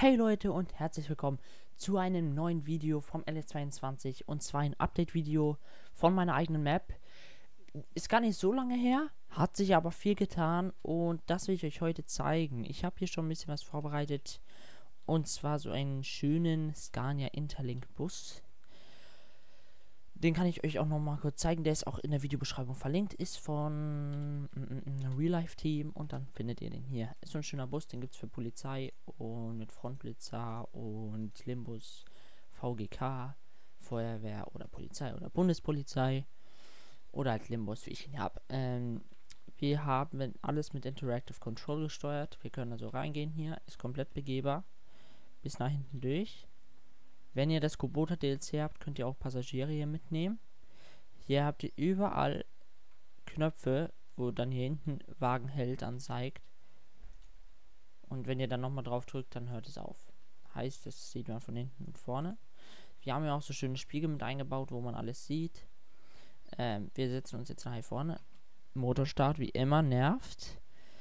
Hey Leute und herzlich willkommen zu einem neuen Video vom LS22 und zwar ein Update-Video von meiner eigenen Map. Ist gar nicht so lange her, hat sich aber viel getan und das will ich euch heute zeigen. Ich habe hier schon ein bisschen was vorbereitet und zwar so einen schönen Scania Interlink Bus. Den kann ich euch auch noch mal kurz zeigen. Der ist auch in der Videobeschreibung verlinkt. Ist von Real Life Team. Und dann findet ihr den hier. Ist so ein schöner Bus. Den gibt es für Polizei und mit Frontblitzer und Limbus, VGK, Feuerwehr oder Polizei oder Bundespolizei. Oder halt Limbus, wie ich ihn habe. Wir haben alles mit Interactive Control gesteuert. Wir können also reingehen hier. Ist komplett begehbar. Bis nach hinten durch. Wenn ihr das Kubota DLC habt, könnt ihr auch Passagiere hier mitnehmen. Hier habt ihr überall Knöpfe, wo dann hier hinten Wagen hält anzeigt. Und wenn ihr dann nochmal drauf drückt, dann hört es auf. Heißt, das sieht man von hinten und vorne. Wir haben ja auch so schöne Spiegel mit eingebaut, wo man alles sieht. Wir setzen uns jetzt nach hier vorne. Motorstart wie immer nervt.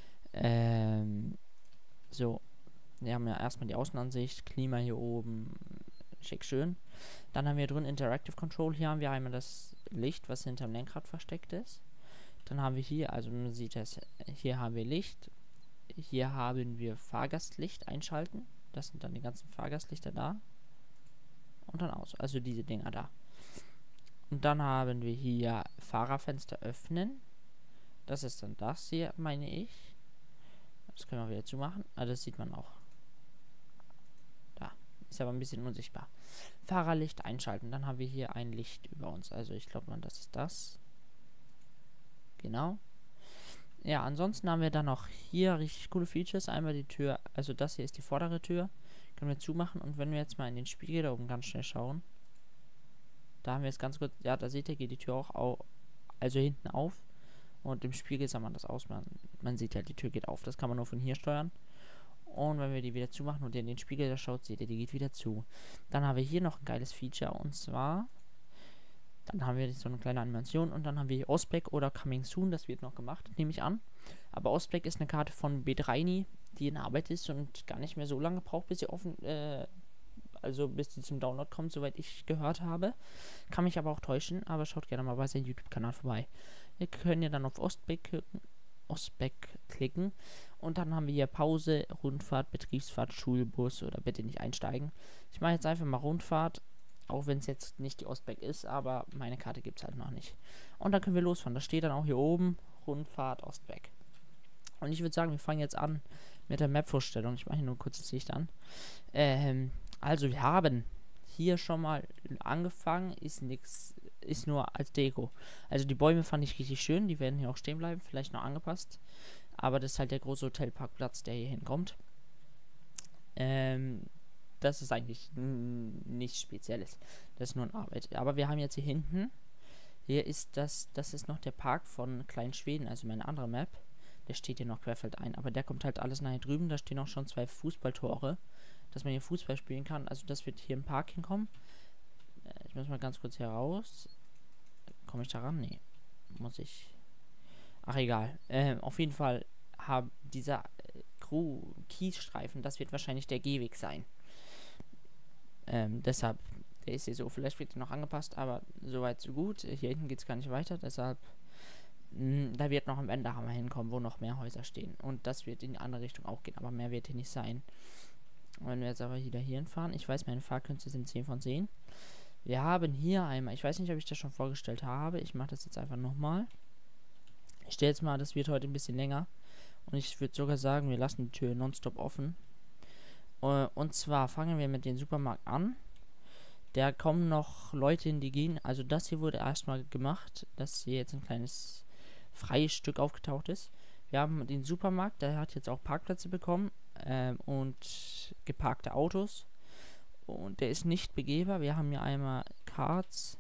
So. Wir haben ja erstmal die Außenansicht, Klima hier oben. Schick schön. Dann haben wir drin Interactive Control. Hier haben wir einmal das Licht, was hinter dem Lenkrad versteckt ist. Dann haben wir hier, also man sieht das, hier haben wir Licht. Hier haben wir Fahrgastlicht einschalten. Das sind dann die ganzen Fahrgastlichter da. Und dann aus. Also diese Dinger da. Und dann haben wir hier Fahrerfenster öffnen. Das ist dann das hier, meine ich. Das können wir wieder zumachen. Also das sieht man auch. Ist aber ein bisschen unsichtbar. Fahrerlicht einschalten. Dann haben wir hier ein Licht über uns. Also ich glaube, das ist das. Genau. Ja, ansonsten haben wir dann noch hier richtig coole Features. Einmal die Tür, also das hier ist die vordere Tür. Können wir zumachen. Und wenn wir jetzt mal in den Spiegel da oben ganz schnell schauen. Da haben wir es ganz kurz. Ja, da seht ihr, geht die Tür auch also hinten auf. Und im Spiegel sah man das aus. Man sieht ja, die Tür geht auf. Das kann man nur von hier steuern. Und wenn wir die wieder zumachen und ihr in den Spiegel da schaut, seht ihr, die geht wieder zu. Dann haben wir hier noch ein geiles Feature und zwar, dann haben wir so eine kleine Animation und dann haben wir hier Ostblock oder Coming Soon, das wird noch gemacht, nehme ich an. Aber Ostblock ist eine Karte von B3, die in Arbeit ist und gar nicht mehr so lange braucht, bis sie bis die zum Download kommt, soweit ich gehört habe. Kann mich aber auch täuschen, aber schaut gerne mal bei seinem YouTube-Kanal vorbei. Wir können ja dann auf Ostblock klicken und dann haben wir hier Pause, Rundfahrt, Betriebsfahrt, Schulbus oder bitte nicht einsteigen. Ich mache jetzt einfach mal Rundfahrt, auch wenn es jetzt nicht die Ostblock ist, aber meine Karte gibt es halt noch nicht. Und dann können wir losfahren. Das steht dann auch hier oben, Rundfahrt, Ostblock. Und ich würde sagen, wir fangen jetzt an mit der Map-Vorstellung. Ich mache hier nur ein kurzes Licht an. Also wir haben hier schon mal angefangen, ist nur als Deko. Also die Bäume fand ich richtig schön, die werden hier auch stehen bleiben, vielleicht noch angepasst. Aber das ist halt der große Hotelparkplatz, der hier hinkommt. Das ist eigentlich nichts Spezielles. Das ist nur eine Arbeit. Aber wir haben jetzt hier hinten, hier ist das ist noch der Park von Klein Schweden, also meine andere Map. Der steht hier noch querfeldein, aber der kommt halt alles nach hier drüben. Da stehen auch schon 2 Fußballtore, dass man hier Fußball spielen kann. Also das wird hier im Park hinkommen. Ich muss mal ganz kurz hier raus. Komme ich da ran? Nee. Muss ich. Ach, egal. Auf jeden Fall haben dieser Kiesstreifen, das wird wahrscheinlich der Gehweg sein. Deshalb, der ist hier so. Vielleicht wird er noch angepasst, aber soweit so gut. Hier hinten geht es gar nicht weiter. Deshalb, da wird noch am Ende haben wir hinkommen, wo noch mehr Häuser stehen. Und das wird in die andere Richtung auch gehen, aber mehr wird hier nicht sein. Und wenn wir jetzt aber wieder hier hinfahren, ich weiß, meine Fahrkünste sind 10 von 10. Wir haben hier einmal, ich weiß nicht, ob ich das schon vorgestellt habe, ich mache das jetzt einfach nochmal. Ich stelle jetzt mal, das wird heute ein bisschen länger. Und ich würde sogar sagen, wir lassen die Tür nonstop offen. Und zwar fangen wir mit dem Supermarkt an. Da kommen noch Leute in die gehen. Also das hier wurde erstmal gemacht, dass hier jetzt ein kleines freies Stück aufgetaucht ist. Wir haben den Supermarkt, der hat jetzt auch Parkplätze bekommen und geparkte Autos. Und der ist nicht begehbar. Wir haben hier einmal Cards.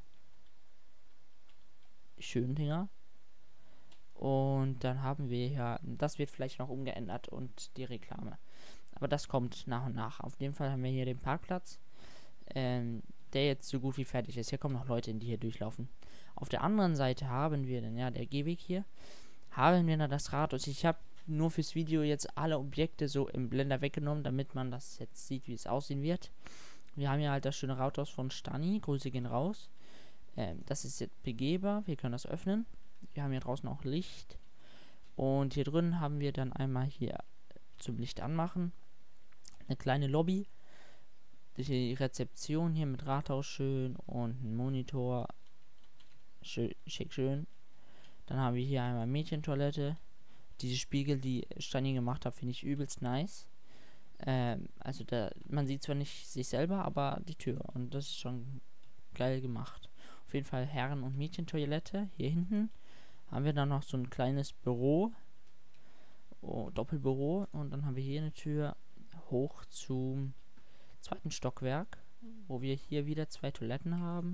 Schönen Dinger. Und dann haben wir ja, das wird vielleicht noch umgeändert und die Reklame. Aber das kommt nach und nach. Auf jeden Fall haben wir hier den Parkplatz, der jetzt so gut wie fertig ist. Hier kommen noch Leute, die hier durchlaufen. Auf der anderen Seite haben wir dann, ja, der Gehweg hier. Haben wir dann das Rathaus. Ich habe nur fürs Video jetzt alle Objekte so im Blender weggenommen, damit man das jetzt sieht, wie es aussehen wird. Wir haben hier halt das schöne Rathaus von Stani. Grüße gehen raus. Das ist jetzt begehbar. Wir können das öffnen. Wir haben hier draußen auch Licht. Und hier drin haben wir dann einmal hier zum Licht anmachen eine kleine Lobby. Die Rezeption hier mit Rathaus schön und ein Monitor. Schick schön. Dann haben wir hier einmal Mädchentoilette. Diese Spiegel, die Stani gemacht hat, finde ich übelst nice. Also man sieht zwar nicht sich selber, aber die Tür. Und das ist schon geil gemacht. Auf jeden Fall Herren- und Mädchentoilette. Hier hinten haben wir dann noch so ein kleines Büro. Doppelbüro. Und dann haben wir hier eine Tür hoch zum 2. Stockwerk, wo wir hier wieder 2 Toiletten haben.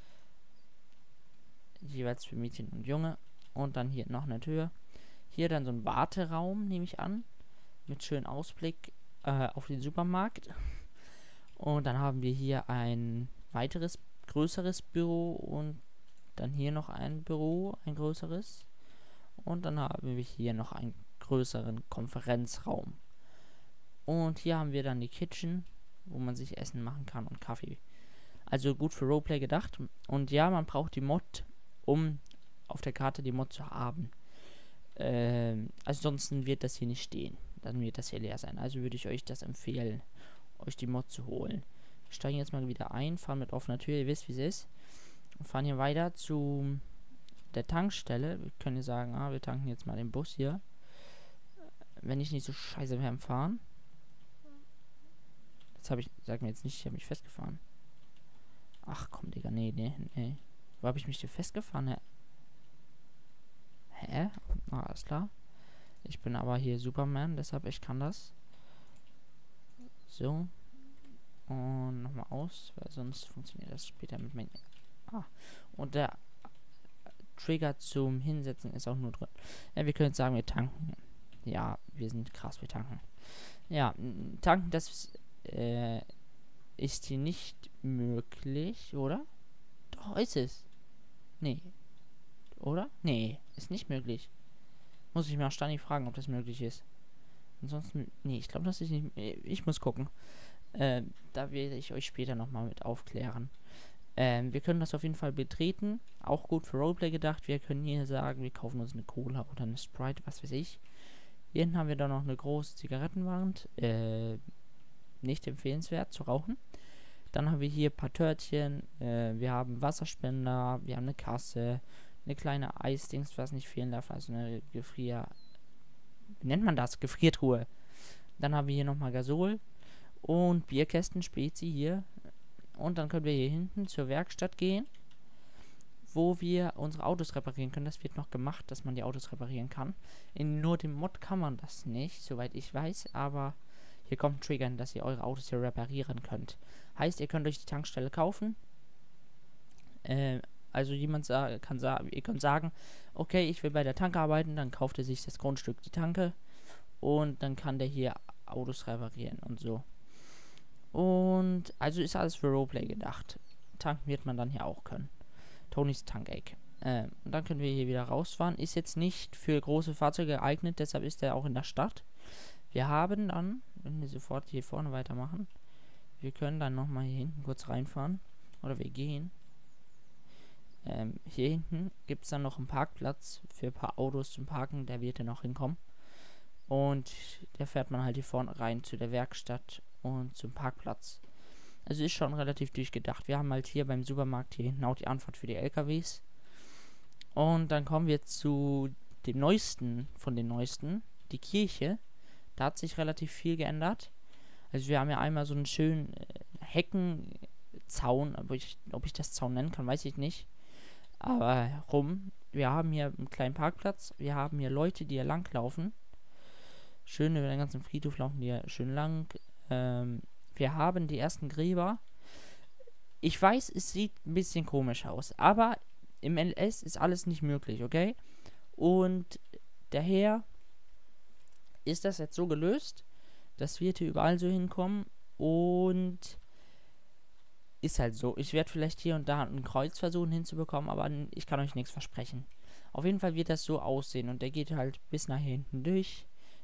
Jeweils für Mädchen und Junge. Und dann hier noch eine Tür. Hier dann so ein Warteraum, nehme ich an. Mit schönem Ausblick auf den Supermarkt. Und dann haben wir hier ein weiteres, größeres Büro. Und dann hier noch ein Büro, ein größeres. Und dann haben wir hier noch einen größeren Konferenzraum. Und hier haben wir dann die Kitchen, wo man sich Essen machen kann und Kaffee. Also gut für Roleplay gedacht. Und ja, man braucht die Mod, um auf der Karte die Mod zu haben. Ansonsten wird das hier nicht stehen. Dann wird das hier leer sein. Also würde ich euch das empfehlen, euch die Mod zu holen. Wir steigen jetzt mal wieder ein, fahren mit offener Tür, ihr wisst wie es ist. Und fahren hier weiter zu der Tankstelle. Wir können hier sagen, wir tanken jetzt mal den Bus hier. Wenn ich nicht so scheiße wäre am Fahren. Jetzt habe ich, sag mir jetzt nicht, ich habe mich festgefahren. Ach komm, Digga, nee. Wo habe ich mich denn festgefahren? Hä? Alles klar. Ich bin aber hier Superman, deshalb ich kann das. So. Und nochmal aus, weil sonst funktioniert das später mit meinem... Und der Trigger zum Hinsetzen ist auch nur drin. Ja, wir können jetzt sagen, wir tanken. Ja, wir sind krass, wir tanken. Ja, tanken, das ist hier nicht möglich, oder? Doch, ist es. Nee. Oder? Nee, ist nicht möglich. Muss ich mal Stani fragen, ob das möglich ist. Ansonsten, nee, ich glaube, das ist nicht... Ich muss gucken. Da werde ich euch später nochmal mit aufklären. Wir können das auf jeden Fall betreten. Auch gut für Roleplay gedacht. Wir können hier sagen, wir kaufen uns eine Cola oder eine Sprite, was weiß ich. Hier hinten haben wir dann noch eine große Zigarettenwand. Nicht empfehlenswert zu rauchen. Dann haben wir hier ein paar Törtchen. Wir haben Wasserspender. Wir haben eine Kasse. Eine kleine Eisdings, was nicht fehlen darf. Also eine wie nennt man das? Gefriertruhe. Dann haben wir hier nochmal Gasol. Und Bierkästen, Spezi hier. Und dann können wir hier hinten zur Werkstatt gehen, wo wir unsere Autos reparieren können. Das wird noch gemacht, dass man die Autos reparieren kann. In nur dem Mod kann man das nicht, soweit ich weiß. Aber hier kommt ein Trigger, dass ihr eure Autos hier reparieren könnt. Heißt, ihr könnt euch die Tankstelle kaufen. Also jemand ihr könnt sagen, okay, ich will bei der Tanke arbeiten. Dann kauft er sich das Grundstück, die Tanke. Und dann kann der hier Autos reparieren und so. Und also ist alles für Roleplay gedacht. Tanken wird man dann hier auch können. Tonys Tank-Egg. Und dann können wir hier wieder rausfahren. Ist jetzt nicht für große Fahrzeuge geeignet, deshalb ist er auch in der Stadt. Wir haben dann, wenn wir sofort hier vorne weitermachen, wir können dann nochmal hier hinten kurz reinfahren. Oder wir gehen. Hier hinten gibt es dann noch einen Parkplatz für ein paar Autos zum Parken. Der wird ja noch hinkommen. Und der fährt man halt hier vorne rein zu der Werkstatt und zum Parkplatz. Also ist schon relativ durchgedacht. Wir haben halt hier beim Supermarkt hier hinten auch die Anfahrt für die LKWs. Und dann kommen wir zu dem neuesten von den neuesten, die Kirche. Da hat sich relativ viel geändert. Also wir haben ja einmal so einen schönen Heckenzaun, ob ich das Zaun nennen kann, weiß ich nicht. Aber wir haben hier einen kleinen Parkplatz. Wir haben hier Leute, die hier lang laufen. Schön über den ganzen Friedhof laufen die hier schön lang. Wir haben die ersten Gräber. Ich weiß, es sieht ein bisschen komisch aus, aber im LS ist alles nicht möglich, okay? Und daher ist das jetzt so gelöst. Das wird hier überall so hinkommen. Und ist halt so. Ich werde vielleicht hier und da ein Kreuz versuchen hinzubekommen, aber ich kann euch nichts versprechen. Auf jeden Fall wird das so aussehen. Und der geht halt bis nach hier hinten durch.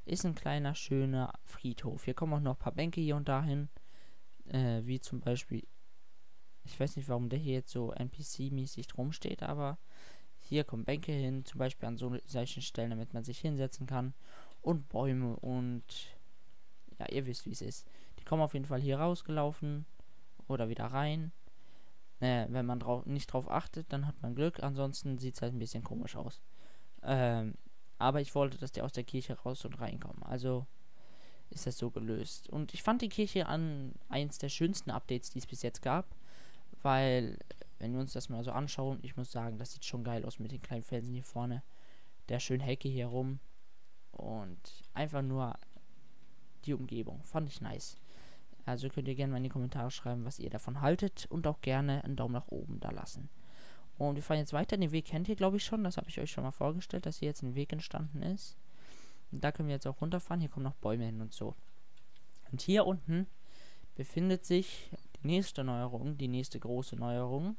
ist ein kleiner, schöner Friedhof. Hier kommen auch noch ein paar Bänke hier und dahin. Wie zum Beispiel, ich weiß nicht, warum der hier jetzt so NPC-mäßig drum steht, aber hier kommen Bänke hin, zum Beispiel an solchen Stellen, damit man sich hinsetzen kann. Und Bäume und ja, ihr wisst, wie es ist. Die kommen auf jeden Fall hier rausgelaufen oder wieder rein. Wenn man nicht drauf achtet, dann hat man Glück. Ansonsten sieht es halt ein bisschen komisch aus. Aber ich wollte, dass die aus der Kirche raus und reinkommen. Also ist das so gelöst. Und ich fand die Kirche eins der schönsten Updates, die es bis jetzt gab. Weil, wenn wir uns das mal so anschauen, ich muss sagen, das sieht schon geil aus mit den kleinen Felsen hier vorne. Der schönen Hecke hier rum. Und einfach nur die Umgebung. Fand ich nice. Also könnt ihr gerne mal in die Kommentare schreiben, was ihr davon haltet. Und auch gerne einen Daumen nach oben da lassen. Und wir fahren jetzt weiter. Den Weg kennt ihr, glaube ich, schon. Das habe ich euch schon mal vorgestellt, dass hier jetzt ein Weg entstanden ist. Und da können wir jetzt auch runterfahren. Hier kommen noch Bäume hin und so. Und hier unten befindet sich die nächste Neuerung, die nächste große Neuerung.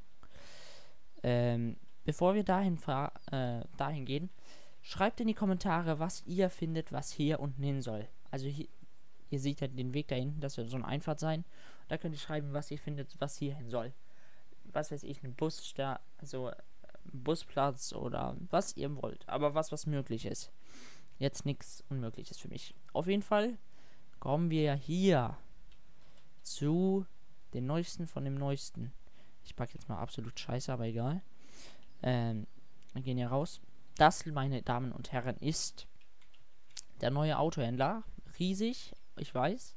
Bevor wir dahin gehen, schreibt in die Kommentare, was ihr findet, was hier unten hin soll. Also hier, ihr seht ja den Weg da hinten, das soll so eine Einfahrt sein. Da könnt ihr schreiben, was ihr findet, was hier hin soll. Was weiß ich, ein Busplatz oder was ihr wollt. Aber was möglich ist. Jetzt nichts Unmögliches für mich. Auf jeden Fall kommen wir hier zu den Neuesten von dem Neuesten. Ich packe jetzt mal absolut scheiße, aber egal. Wir gehen hier raus. Das, meine Damen und Herren, ist der neue Autohändler. Riesig, ich weiß.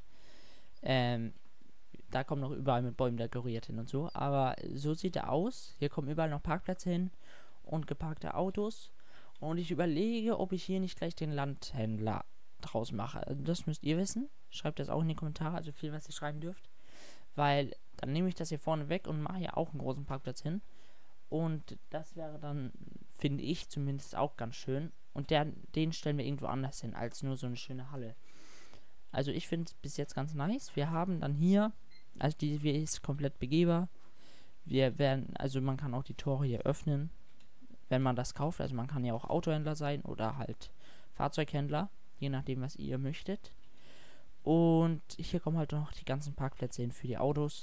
Da kommen noch überall mit Bäumen dekoriert hin und so. Aber so sieht er aus. Hier kommen überall noch Parkplätze hin und geparkte Autos. Und ich überlege, ob ich hier nicht gleich den Landhändler draus mache. Also das müsst ihr wissen. Schreibt das auch in die Kommentare, also viel, was ihr schreiben dürft. Weil dann nehme ich das hier vorne weg und mache hier auch einen großen Parkplatz hin. Und das wäre dann, finde ich zumindest, auch ganz schön. Und den stellen wir irgendwo anders hin, als nur so eine schöne Halle. Also ich finde es bis jetzt ganz nice. Wir haben dann hier, also die ist komplett begehbar. Also man kann auch die Tore hier öffnen, wenn man das kauft. Also man kann ja auch Autohändler sein oder halt Fahrzeughändler, je nachdem, was ihr möchtet. Und hier kommen halt noch die ganzen Parkplätze hin für die Autos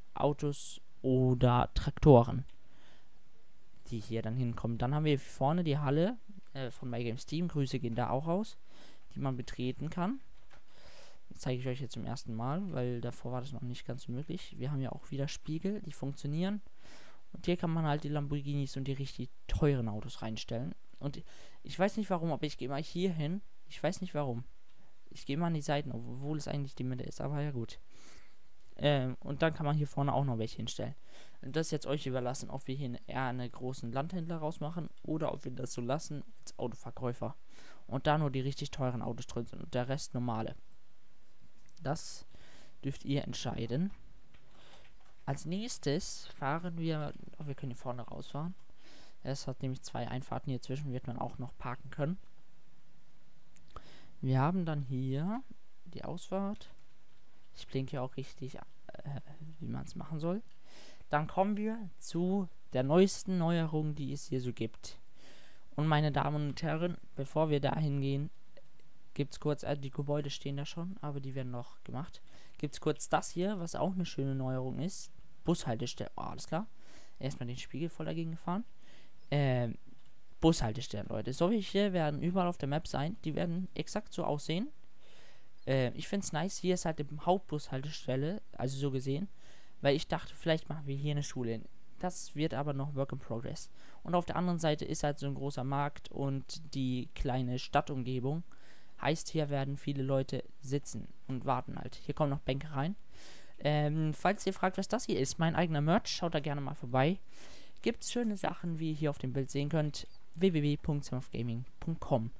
oder Traktoren, die hier dann hinkommen. Dann haben wir hier vorne die Halle von MyGameSteam. Grüße gehen da auch raus, die man betreten kann. Das zeige ich euch jetzt zum ersten Mal, weil davor war das noch nicht ganz so möglich. Wir haben ja auch wieder Spiegel, die funktionieren. Und hier kann man halt die Lamborghinis und die richtig teuren Autos reinstellen. Und ich weiß nicht warum, aber ich gehe mal hier hin. Ich weiß nicht warum. Ich gehe mal an die Seiten, obwohl es eigentlich die Mitte ist, aber ja gut. Und dann kann man hier vorne auch noch welche hinstellen. Und das ist jetzt euch überlassen, ob wir hier eher einen großen Landhändler rausmachen oder ob wir das so lassen als Autoverkäufer. Und da nur die richtig teuren Autos drin sind und der Rest normale. Das dürft ihr entscheiden. Als nächstes fahren wir können hier vorne rausfahren. Es hat nämlich 2 Einfahrten hier zwischen, wird man auch noch parken können. Wir haben dann hier die Ausfahrt. Ich blinke hier auch richtig, wie man es machen soll. Dann kommen wir zu der neuesten Neuerung, die es hier so gibt. Und meine Damen und Herren, bevor wir dahin gehen, gibt es kurz, die Gebäude stehen da schon, aber die werden noch gemacht. Gibt es kurz das hier, was auch eine schöne Neuerung ist. Bushaltestelle, oh, alles klar. Erstmal den Spiegel voll dagegen gefahren. Bushaltestellen, Leute. Solche werden überall auf der Map sein. Die werden exakt so aussehen. Ich finde es nice. Hier ist halt die Hauptbushaltestelle, also so gesehen. Weil ich dachte, vielleicht machen wir hier eine Schule hin. Das wird aber noch Work in Progress. Und auf der anderen Seite ist halt so ein großer Markt und die kleine Stadtumgebung. Heißt, hier werden viele Leute sitzen und warten halt. Hier kommen noch Bänke rein. Falls ihr fragt, was das hier ist, mein eigener Merch, schaut da gerne mal vorbei. Gibt es schöne Sachen, wie ihr hier auf dem Bild sehen könnt. www.simofgaming.com.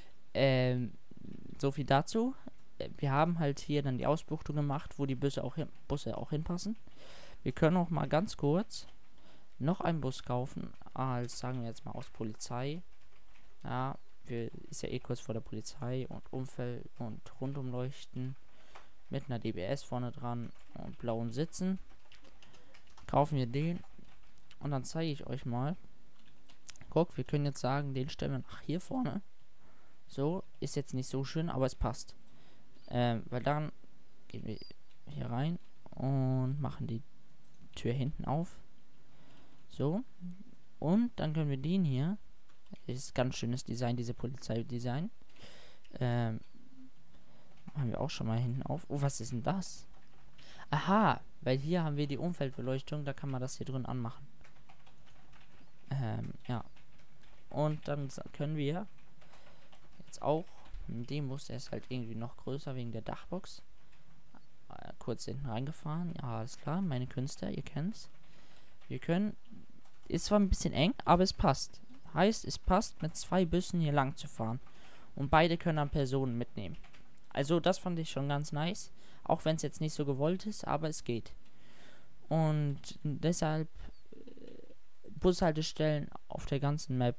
So viel dazu. Wir haben halt hier dann die Ausbuchtung gemacht, wo die Busse auch hinpassen. Wir können auch mal ganz kurz noch einen Bus kaufen, als sagen wir jetzt mal aus Polizei. Ja, ist ja eh kurz vor der Polizei und Umfeld und Rundumleuchten mit einer DBS vorne dran und blauen Sitzen. Kaufen wir den und dann zeige ich euch mal. Guck, wir können jetzt sagen, den stellen wir nach hier vorne. So, ist jetzt nicht so schön, aber es passt. Weil dann gehen wir hier rein und machen die Tür hinten auf. So. Und dann können wir den hier. Ist ganz schönes Design, diese Polizeidesign. Machen wir auch schon mal hinten auf. Oh, was ist denn das? Aha, weil hier haben wir die Umfeldbeleuchtung, da kann man das hier drin anmachen. Ja. Und dann können wir jetzt auch mit dem Bus, der ist halt irgendwie noch größer wegen der Dachbox. Kurz hinten reingefahren. Ja, alles klar, meine Künste, ihr kennt's. Wir können, ist zwar ein bisschen eng, aber es passt. Heißt, es passt, mit 2 Bussen hier lang zu fahren. Und beide können dann Personen mitnehmen. Also das fand ich schon ganz nice. Auch wenn es jetzt nicht so gewollt ist, aber es geht. Und deshalb Bushaltestellen auf der ganzen Map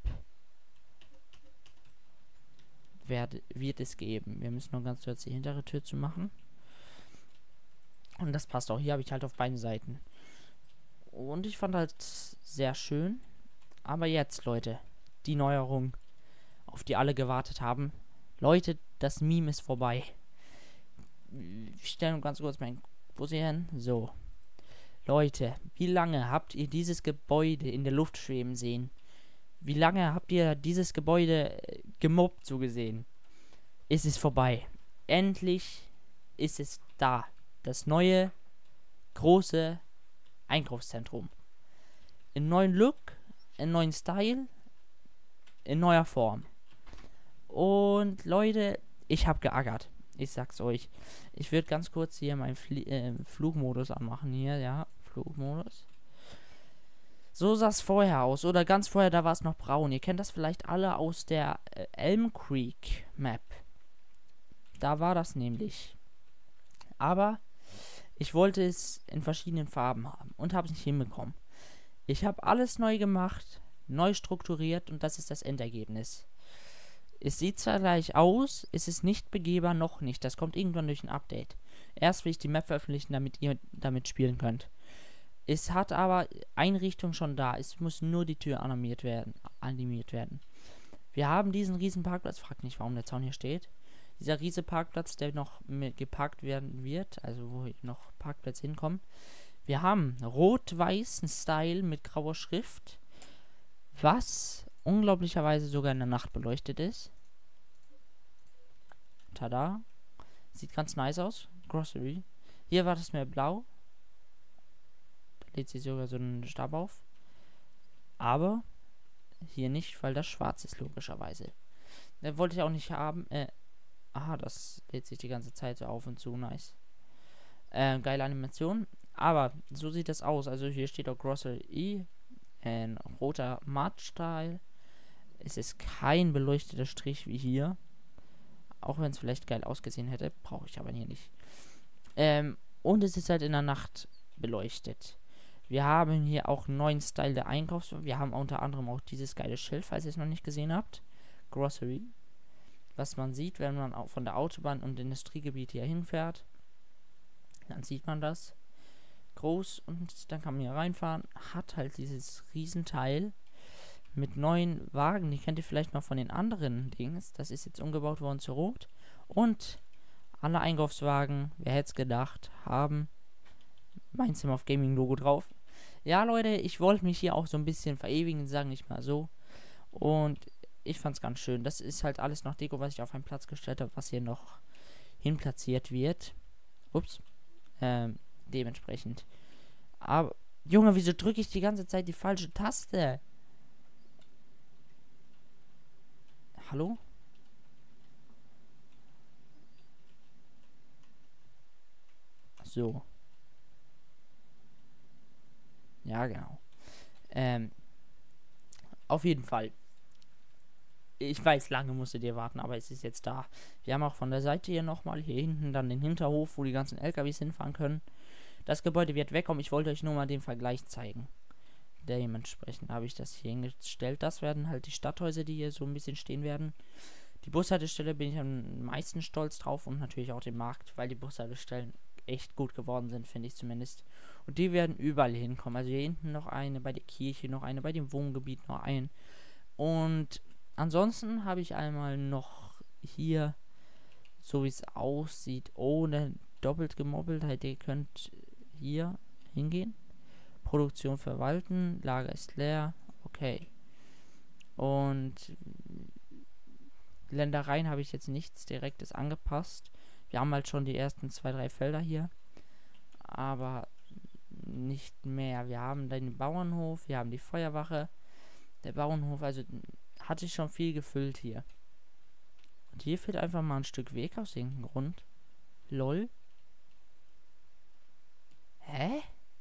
wird es geben. Wir müssen nur ganz kurz die hintere Tür zu machen. Und das passt auch. Hier habe ich halt auf beiden Seiten. Und ich fand halt sehr schön. Aber jetzt, Leute, die Neuerung, auf die alle gewartet haben. Leute, das Meme ist vorbei. Ich stelle ganz kurz meinen Bus hier hin. So. Leute, wie lange habt ihr dieses Gebäude in der Luft schweben sehen? Wie lange habt ihr dieses Gebäude gemobbt so gesehen? Es ist vorbei. Endlich ist es da. Das neue, große Einkaufszentrum. In neuen Look, in neuen Style, in neuer Form. Und Leute, ich habe geackert. Ich sag's euch. Ich würde ganz kurz hier meinen Flugmodus anmachen. Hier, ja, Flugmodus. So sah es vorher aus. Oder ganz vorher, da war es noch braun. Ihr kennt das vielleicht alle aus der Elm Creek Map. Da war das nämlich. Aber ich wollte es in verschiedenen Farben haben und habe es nicht hinbekommen. Ich habe alles neu gemacht, neu strukturiert und das ist das Endergebnis. Es sieht zwar gleich aus, es ist nicht begehbar, noch nicht. Das kommt irgendwann durch ein Update. Erst will ich die Map veröffentlichen, damit ihr damit spielen könnt. Es hat aber Einrichtung schon da. Es muss nur die Tür animiert werden. Wir haben diesen riesen Parkplatz. Fragt nicht, warum der Zaun hier steht. Dieser riesige Parkplatz, der noch geparkt werden wird. Also wo noch Parkplätze hinkommen. Wir haben rot-weißen Style mit grauer Schrift. Was unglaublicherweise sogar in der Nacht beleuchtet ist. Tada. Sieht ganz nice aus. Grocery. Hier war das mehr blau. Da lädt sich sogar so ein Stab auf. Aber hier nicht, weil das schwarz ist, logischerweise. Da wollte ich auch nicht haben. Aha, das lädt sich die ganze Zeit so auf und zu. Nice. Geile Animation. Aber so sieht das aus. Also hier steht auch Grocery. Ein roter Matt-Style. Es ist kein beleuchteter Strich wie hier. Auch wenn es vielleicht geil ausgesehen hätte. Brauche ich aber hier nicht. Und es ist halt in der Nacht beleuchtet. Wir haben hier auch einen neuen Style der Einkaufs. Wir haben unter anderem auch dieses geile Schild, falls ihr es noch nicht gesehen habt. Grocery. Was man sieht, wenn man auch von der Autobahn und Industriegebiet hier hinfährt. Dann sieht man das. Groß und dann kann man hier reinfahren. Hat halt dieses Riesenteil mit neuen Wagen. Die kennt ihr vielleicht noch von den anderen Dings. Das ist jetzt umgebaut worden zu Rot. Und alle Einkaufswagen, wer hätte es gedacht, haben mein Sim of Gaming Logo drauf. Ja, Leute, ich wollte mich hier auch so ein bisschen verewigen, sagen nicht mal so. Und ich fand es ganz schön. Das ist halt alles noch Deko, was ich auf einen Platz gestellt habe, was hier noch hinplatziert wird. Ups. Dementsprechend. Aber, Junge, wieso drücke ich die ganze Zeit die falsche Taste? Hallo? So. Ja, genau. Auf jeden Fall. Ich weiß, lange musstet ihr warten, aber es ist jetzt da. Wir haben auch von der Seite hier nochmal, hier hinten dann den Hinterhof, wo die ganzen LKWs hinfahren können. Das Gebäude wird wegkommen. Ich wollte euch nur mal den Vergleich zeigen. Dementsprechend habe ich das hier hingestellt. Das werden halt die Stadthäuser, die hier so ein bisschen stehen werden. Die Bushaltestelle bin ich am meisten stolz drauf und natürlich auch den Markt, weil die Bushaltestellen echt gut geworden sind, finde ich zumindest. Und die werden überall hinkommen. Also hier hinten noch eine, bei der Kirche noch eine, bei dem Wohngebiet noch ein. Und ansonsten habe ich einmal noch hier, so wie es aussieht, ohne doppelt gemobbelt, halt, ihr könnt hier hingehen. Produktion verwalten, Lager ist leer, okay. Und Ländereien habe ich jetzt nichts Direktes angepasst. Wir haben halt schon die ersten 2, 3 Felder hier, aber nicht mehr. Wir haben den Bauernhof, wir haben die Feuerwache, der Bauernhof, also hatte ich schon viel gefüllt hier. Und hier fehlt einfach mal ein Stück Weg aus irgendeinem Grund. Lol. Hä?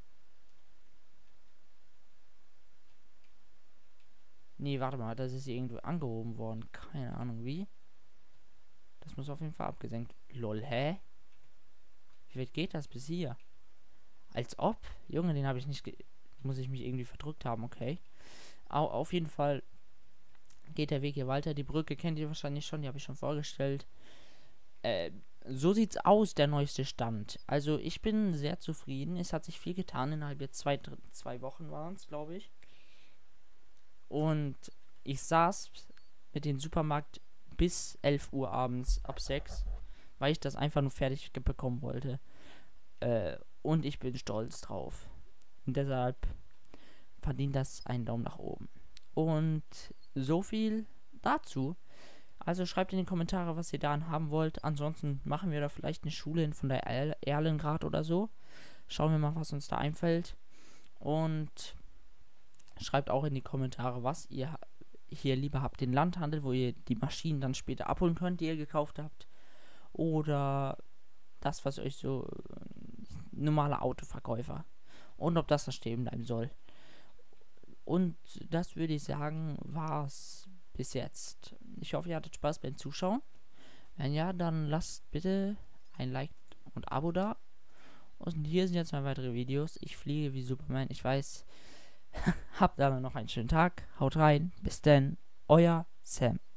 Nee, warte mal, das ist irgendwo angehoben worden. Keine Ahnung wie. Das muss auf jeden Fall abgesenkt. Lol, hä? Wie weit geht das bis hier? Als ob? Junge, den habe ich nicht... Muss ich mich irgendwie verdrückt haben, okay. Auf jeden Fall geht der Weg hier weiter. Die Brücke kennt ihr wahrscheinlich schon, die habe ich schon vorgestellt. So sieht's aus, der neueste Stand. Also ich bin sehr zufrieden. Es hat sich viel getan innerhalb jetzt 2 Wochen waren es, glaube ich. Und ich saß mit dem Supermarkt bis 11 Uhr abends, ab 6, weil ich das einfach nur fertig bekommen wollte. Und ich bin stolz drauf. Und deshalb verdient das einen Daumen nach oben. Und so viel dazu. Also schreibt in die Kommentare, was ihr daran haben wollt. Ansonsten machen wir da vielleicht eine Schule hin von der Erlengrad oder so. Schauen wir mal, was uns da einfällt. Und schreibt auch in die Kommentare, was ihr hier lieber habt. Den Landhandel, wo ihr die Maschinen dann später abholen könnt, die ihr gekauft habt. Oder das, was euch so normale Autoverkäufer. Und ob das da stehen bleiben soll. Und das würde ich sagen, war's bis jetzt. Ich hoffe, ihr hattet Spaß beim Zuschauen. Wenn ja, dann lasst bitte ein Like und Abo da. Und hier sind jetzt mal weitere Videos. Ich fliege wie Superman, ich weiß. Habt aber noch einen schönen Tag. Haut rein. Bis denn. Euer Sam.